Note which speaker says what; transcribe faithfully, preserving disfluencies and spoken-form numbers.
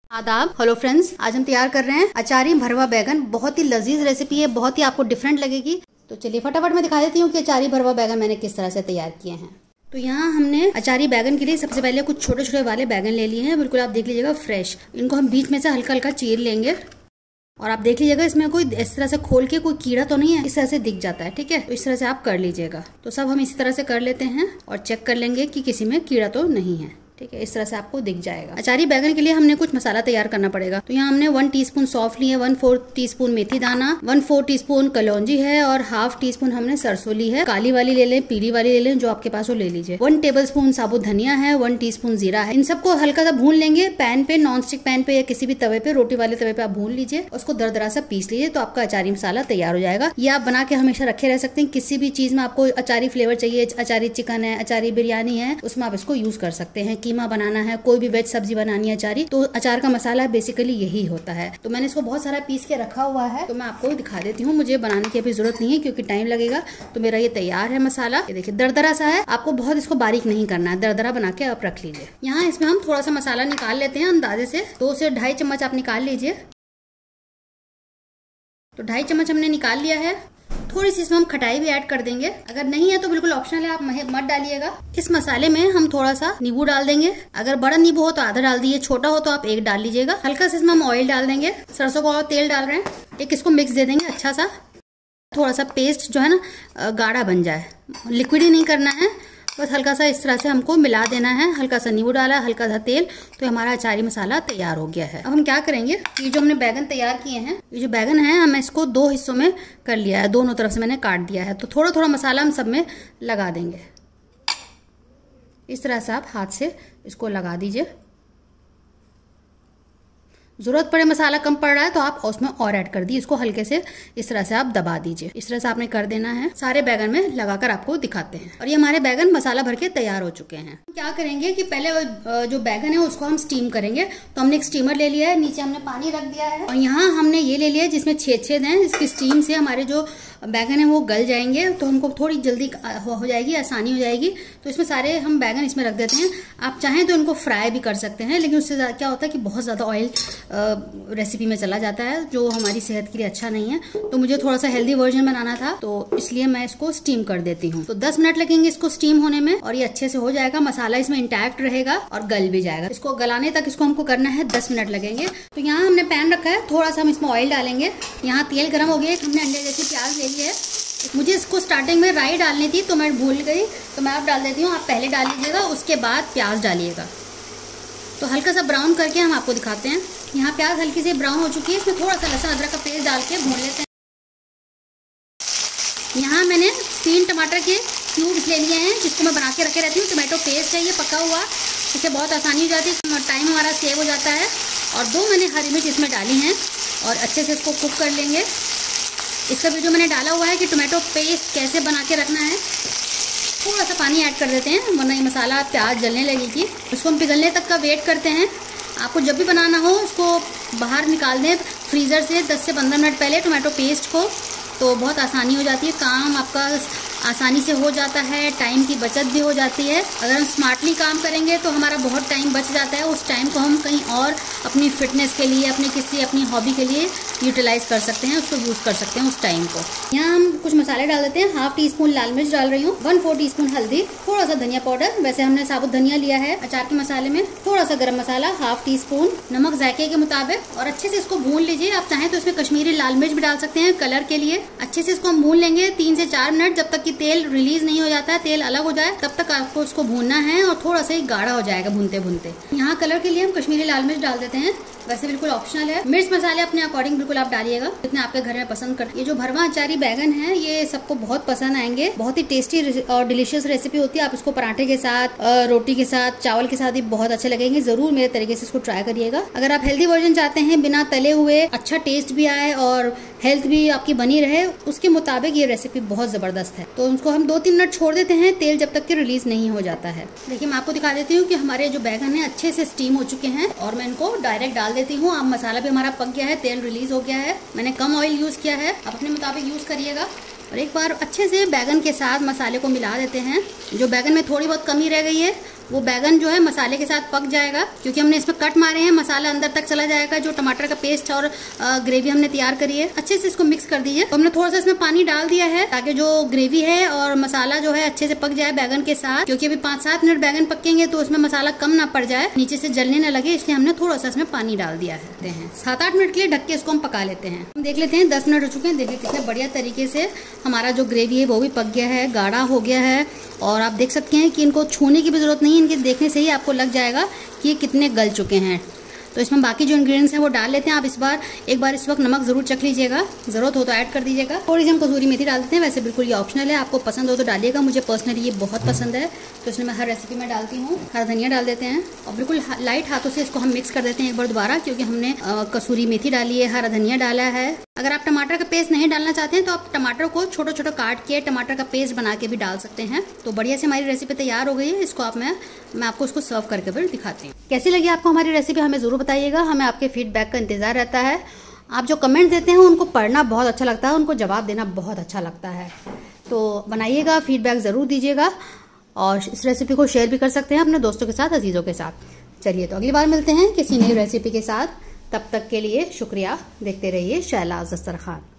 Speaker 1: आदाब। Hello friends, आज हम तैयार कर रहे हैं अचारी भरवा बैगन। बहुत ही लजीज रेसिपी है, बहुत ही आपको डिफरेंट लगेगी। तो चलिए फटाफट मैं दिखा देती हूँ कि अचारी भरवा बैगन मैंने किस तरह से तैयार किए हैं। तो यहाँ हमने अचारी बैगन के लिए सबसे पहले कुछ छोटे छोटे वाले बैगन ले लिए हैं, बिल्कुल आप देख लीजिएगा फ्रेश। इनको हम बीच में से हल्का हल्का चीर लेंगे और आप देख लीजिएगा इसमें कोई इस तरह से खोल के कोई कीड़ा तो नहीं है, इस तरह से दिख जाता है। ठीक है, तो इस तरह से आप कर लीजिएगा। तो सब हम इसी तरह से कर लेते हैं और चेक कर लेंगे कि किसी में कीड़ा तो नहीं है। ठीक है, इस तरह से आपको दिख जाएगा। अचारी बैगन के लिए हमने कुछ मसाला तैयार करना पड़ेगा। तो यहाँ हमने वन टीस्पून सौंफ ली है, वन फोर टीस्पून मेथी दाना, वन फोर टीस्पून कलौंजी है और हाफ टी स्पून हमने सरसों ली है। काली वाली ले लें, पीली वाली ले लें, जो आपके पास हो ले लीजिए। वन टेबल स्पून साबुत धनिया है, वन टीस्पून जीरा है। इन सबको हल्का सा भून लेंगे पैन पे, नॉन स्टिक पैन पे या किसी भी तवे पे, रोटी वाले तवे पे आप भून लीजिए। उसको दरदरा सा पीस लीजिए तो आपका अचारी मसाला तैयार हो जाएगा। ये आप बना के हमेशा रखे रह सकते हैं। किसी भी चीज में आपको अचारी फ्लेवर चाहिए, अचारी चिकन है, अचारी बिरयानी है, उसमें आप इसको यूज कर सकते हैं। कीमा बनाना है, कोई भी वेज सब्जी बनानी है अचारी, तो अचार का मसाला बेसिकली यही होता है। तो मैंने इसको बहुत सारा पीस के रखा हुआ है, तो मैं आपको दिखा देती हूँ। मुझे बनाने की अभी जरूरत नहीं है क्योंकि टाइम लगेगा। तो मेरा ये तैयार है मसाला। ये देखिए दरदरा सा है, आपको बहुत इसको बारीक नहीं करना है, दरदरा बना के आप रख लीजिए। यहाँ इसमें हम थोड़ा सा मसाला निकाल लेते हैं, अंदाजे से दो से ढाई चम्मच आप निकाल लीजिए। तो ढाई चम्मच हमने निकाल लिया है। थोड़ी सी इसमें हम खटाई भी ऐड कर देंगे, अगर नहीं है तो बिल्कुल ऑप्शनल है, आप मत डालिएगा। इस मसाले में हम थोड़ा सा नींबू डाल देंगे। अगर बड़ा नींबू हो तो आधा डाल दीजिए, छोटा हो तो आप एक डाल लीजिएगा। हल्का सा इसमें हम ऑयल डाल देंगे, सरसों का तेल डाल रहे हैं। एक इसको मिक्स दे देंगे अच्छा सा, थोड़ा सा पेस्ट जो है ना गाढ़ा बन जाए, लिक्विड ही नहीं करना है, बस हल्का सा इस तरह से हमको मिला देना है। हल्का सा नींबू डाला, हल्का सा तेल, तो हमारा अचारी मसाला तैयार हो गया है। अब हम क्या करेंगे, ये जो हमने बैगन तैयार किए हैं, ये जो बैगन है हमें इसको दो हिस्सों में कर लिया है, दोनों तरफ से मैंने काट दिया है। तो थोड़ा थोड़ा मसाला हम सब में लगा देंगे। इस तरह से आप हाथ से इसको लगा दीजिए। जरूरत पड़े मसाला कम पड़ रहा है तो आप उसमें और ऐड कर दीजिए। इसको हल्के से इस तरह से आप दबा दीजिए। इस तरह से आपने कर देना है। सारे बैगन में लगाकर आपको दिखाते हैं। और ये हमारे बैगन मसाला भर के तैयार हो चुके हैं। क्या करेंगे कि पहले जो बैगन है उसको हम स्टीम करेंगे। तो हमने एक स्टीमर ले लिया है, नीचे हमने पानी रख दिया है और यहाँ हमने ये ले लिया है जिसमें छेद छेद हैं। इसकी स्टीम से हमारे जो बैगन है वो गल जाएंगे, तो हमको थोड़ी जल्दी हो जाएगी, आसानी हो जाएगी। तो इसमें सारे हम बैगन इसमें रख देते हैं। आप चाहें तो इनको फ्राई भी कर सकते हैं, लेकिन उससे क्या होता है कि बहुत ज्यादा ऑयल रेसिपी में चला जाता है, जो हमारी सेहत के लिए अच्छा नहीं है। तो मुझे थोड़ा सा हेल्दी वर्जन बनाना था, तो इसलिए मैं इसको स्टीम कर देती हूँ। तो दस मिनट लगेंगे इसको स्टीम होने में और ये अच्छे से हो जाएगा। मसाला इसमें इंटैक्ट रहेगा और गल भी जाएगा। इसको गलाने तक इसको हमको करना है दस मिनट लगेंगे। तो यहाँ हमने पैन रखा है, थोड़ा सा हम इसमें ऑयल डालेंगे। यहाँ तेल गर्म हो गया, हमने अंडे जैसी प्याज ले ली है। मुझे इसको स्टार्टिंग में राई डालनी थी तो मैं भूल गई, तो मैं अब डाल देती हूँ। आप पहले डाल लीजिएगा, उसके बाद प्याज डालिएगा। तो हल्का सा ब्राउन करके हम आपको दिखाते हैं। यहाँ प्याज हल्की से ब्राउन हो चुकी है, इसमें थोड़ा सा लहसुन अदरक का पेस्ट डाल के भून लेते हैं। यहाँ मैंने तीन टमाटर के क्यूब्स ले लिए हैं, जिसको मैं बना के रखे रहती हूँ। टमाटो पेस्ट है ये पका हुआ, इससे बहुत आसानी हो जाती है, टाइम हमारा सेव हो जाता है। और दो मैंने हरी मिर्च इसमें डाली हैं और अच्छे से इसको कुक कर लेंगे। इसका वीडियो मैंने डाला हुआ है कि टोमेटो पेस्ट कैसे बना के रखना है। थोड़ा सा पानी ऐड कर देते हैं वरना ये मसाला प्याज जलने लगेगी। उसको हम पिघलने तक का वेट करते हैं। आपको जब भी बनाना हो उसको बाहर निकाल दें फ्रीज़र से दस से पंद्रह मिनट पहले टोमेटो पेस्ट को, तो बहुत आसानी हो जाती है, काम आपका आसानी से हो जाता है, टाइम की बचत भी हो जाती है। अगर हम स्मार्टली काम करेंगे तो हमारा बहुत टाइम बच जाता है। उस टाइम को हम कहीं और अपनी फिटनेस के लिए, अपनी किसी अपनी हॉबी के लिए यूटिलाइज कर सकते हैं, उसको यूज़ कर सकते हैं उस टाइम को। यहाँ हम कुछ मसाले डाल देते हैं। हाफ टी स्पून लाल मिर्च डाल रही हूँ, वन फोर टी स्पून हल्दी, थोड़ा सा धनिया पाउडर, वैसे हमने साबुत धनिया लिया है अचार के मसाले में, थोड़ा सा गरम मसाला, हाफ टी स्पून नमक जायके के मुताबिक, और अच्छे से इसको भून लीजिए। आप चाहें तो इसमें कश्मीरी लाल मिर्च भी डाल सकते हैं कलर के लिए। अच्छे से इसको हम भून लेंगे तीन से चार मिनट, जब तक कि तेल रिलीज नहीं हो जाता है, तेल अलग हो जाए, तब तक आपको उसको भूनना है और थोड़ा सा गाढ़ा हो जाएगा भूनते भूनते। यहाँ कलर के लिए हम कश्मीरी लाल मिर्च डाल देते हैं, वैसे बिल्कुल ऑप्शनल है। मिर्च मसाले अपने अकॉर्डिंग बिल्कुल आप डालिएगा, जितने आपके घर में पसंद कर। ये जो भरवा अचारी बैगन है ये सबको बहुत पसंद आएंगे। बहुत ही टेस्टी और डिलीशियस रेसिपी होती है। आप इसको पराठे के साथ, रोटी के साथ, चावल के साथ भी बहुत अच्छे लगेंगे। जरूर मेरे तरीके से इसको ट्राई करिएगा। अगर आप हेल्दी वर्जन चाहते हैं, बिना तले हुए, अच्छा टेस्ट भी आए और हेल्थ भी आपकी बनी रहे, उसके मुताबिक ये रेसिपी बहुत जबरदस्त है। तो उसको हम दो तीन मिनट छोड़ देते हैं तेल जब तक कि रिलीज नहीं हो जाता है। देखिए मैं आपको दिखा देती हूँ कि हमारे जो बैगन है अच्छे से स्टीम हो चुके हैं और मैं इनको डायरेक्ट डाल देती हूँ। अब मसाला भी हमारा पक गया है, तेल रिलीज हो गया है। मैंने कम ऑयल यूज किया है, आप अपने मुताबिक यूज करिएगा। और एक बार अच्छे से बैगन के साथ मसाले को मिला देते हैं। जो बैगन में थोड़ी बहुत कमी रह गई है वो बैगन जो है मसाले के साथ पक जाएगा, क्योंकि हमने इसमें कट मारे हैं, मसाला अंदर तक चला जाएगा। जो टमाटर का पेस्ट और ग्रेवी हमने तैयार करी है, अच्छे से इसको मिक्स कर दीजिए। तो हमने थोड़ा सा इसमें पानी डाल दिया है ताकि जो ग्रेवी है और मसाला जो है अच्छे से पक जाए बैगन के साथ, क्योंकि अभी पाँच सात मिनट बैगन पकेंगे तो उसमें मसाला कम ना पड़ जाए, नीचे से जलने न लगे, इसलिए हमने थोड़ा सा इसमें पानी डाल दिया है। सात आठ मिनट के लिए ढक के इसको हम पका लेते हैं। हम देख लेते हैं दस मिनट हो चुके हैं। देखिए कितने बढ़िया तरीके से हमारा जो ग्रेवी है वो भी पक गया है, गाढ़ा हो गया है। और आप देख सकते हैं कि इनको छूने की भी जरूरत नहीं है, इनके देखने से ही आपको लग जाएगा कि ये कितने गल चुके हैं। तो इसमें बाकी जो इंग्रेडिएंट्स हैं वो डाल लेते हैं। आप इस बार एक बार इस वक्त नमक जरूर चख लीजिएगा, जरूरत हो तो ऐड कर दीजिएगा। थोड़ी सी हम कसूरी मेथी डाल देते हैं, वैसे बिल्कुल ये ऑप्शनल है, आपको पसंद हो तो डालिएगा। मुझे पर्सनली ये बहुत पसंद है, तो इसलिए मैं हर रेसिपी में डालती हूँ। हरा धनिया डाल देते हैं और बिल्कुल लाइट हाथों से इसको हम मिक्स कर देते हैं एक बार दोबारा, क्योंकि हमने कसूरी मेथी डाली है, हरा धनिया डाला है। अगर आप टमाटर का पेस्ट नहीं डालना चाहते हैं तो आप टमाटर को छोटा छोटा काट के टमाटर का पेस्ट बना के भी डाल सकते हैं। तो बढ़िया से हमारी रेसिपी तैयार हो गई है। इसको आप मैं मैं आपको इसको सर्व करके फिर दिखाती हूँ। कैसी लगी आपको हमारी रेसिपी हमें जरूर बताइएगा, हमें आपके फीडबैक का इंतजार रहता है। आप जो कमेंट देते हैं उनको पढ़ना बहुत अच्छा लगता है, उनको जवाब देना बहुत अच्छा लगता है। तो बनाइएगा, फीडबैक ज़रूर दीजिएगा और इस रेसिपी को शेयर भी कर सकते हैं अपने दोस्तों के साथ, अजीज़ों के साथ। चलिए तो अगली बार मिलते हैं किसी नई रेसिपी के साथ, तब तक के लिए शुक्रिया। देखते रहिए शैलाज़ दस्तरखान।